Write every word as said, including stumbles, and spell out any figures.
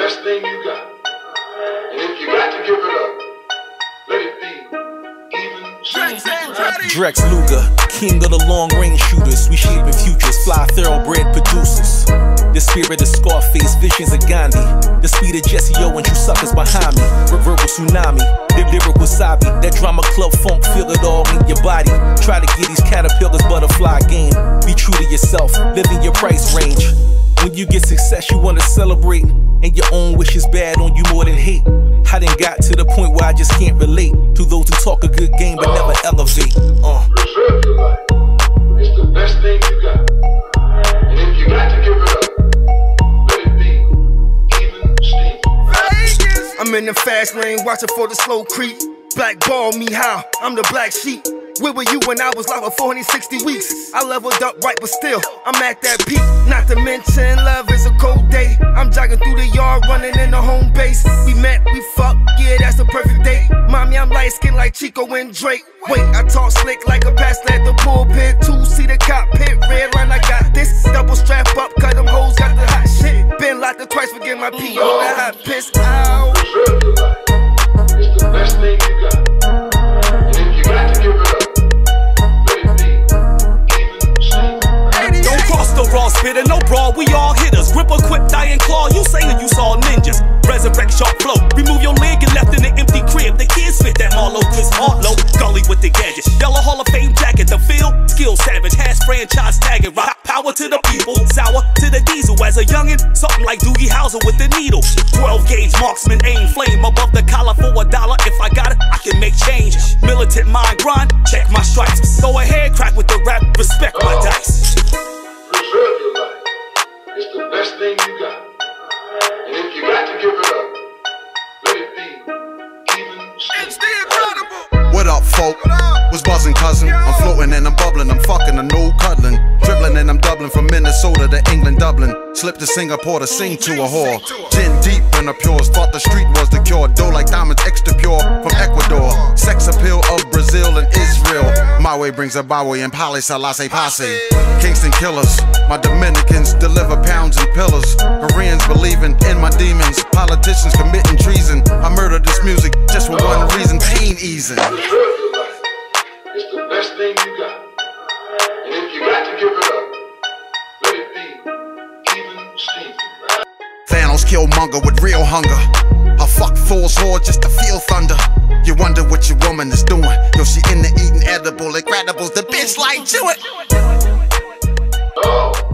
best thing you got. And if you got to give it up, let it be even Steven. Drex Luger, king of the long-range shooters. We shaping futures, fly thoroughbred producers. The spirit of Scarface, visions of Gandhi. The speed of Jesse O and you suckers behind me. Verbal tsunami, the lyric wasabi. That drama club funk, feel it all in your body. Try to get these caterpillars butterfly game. Be true to yourself, live in your price range. When you get success, you wanna celebrate, and your own wish is bad on you more than hate. I done got to the point where I just can't relate to those who talk a good game but never elevate. Uh. Preserve your life. It's the best thing you got. And if you got to give it up, let it be even Steven. I'm in the fast lane, watching for the slow creep. Blackball me how? I'm the black sheep. Where were you when I was live for four hundred sixty weeks? I leveled up right, but still, I'm at that peak. Not to mention, love is a cold day. I'm jogging through the yard, running in the home base. We met, we fucked, yeah, that's the perfect date. Mommy, I'm light skinned like Chico and Drake. Wait, I talk slick like a pastor at the pulpit. Two-seater cockpit, red line, I got this. Double strap up, cut them hoes, got the hot shit. Been locked up twice, forget my P O, that hot piss. Ow. Preserve your life. It's the best thing you got. And if you got to give it up, raw spitter, no brawl, we all hitters. Grip, equip, die, and claw. You saying you saw ninjas. Resurrect, sharp flow. Remove your leg and left in the empty crib. The kids fit that Marlowe, Chris Hartlow. Gully with the gadget. Yellow Hall of Fame jacket. The field, skill savage. Has franchise tagging. Rock power to the people. Sour to the diesel. As a youngin', something like Doogie Howser with the needle. twelve gauge marksman, aim flame. Above the collar for a dollar. If I got it, I can make change. Militant mind grind. Check my stripes. Go ahead, crack with the rap. Respect my dice. Preserve your life. It's the best thing you got. And if you got to give it up, let it be even Steven. What up, folk? Was buzzing, cousin. I'm floating and I'm bubbling. I'm fucking a no cuddling. Dribbling and I'm doubling from Minnesota to England, Dublin. Slipped to Singapore to sing to a whore. Gin deep in the pures. Thought the street was the cure. Dough like diamonds, extra pure from Ecuador. Sex appeal of Brazil and Israel. My way brings a Bowie and Pali Selassie posse. Kingston killers. My Dominicans deliver pounds and pillars. Koreans believing in my demons. Politicians committing treason. I murder this music just for one reason. Pain easing. Preserve your life. It's the best thing you got. And if you got to give it up, let it be even Steven. Thanos Killmonger with real hunger. I fuck Thor's whore just to feel thunder. You wonder what your woman is doing. Yo, she into eating edible, incredibles. The bitch like to it. Oh.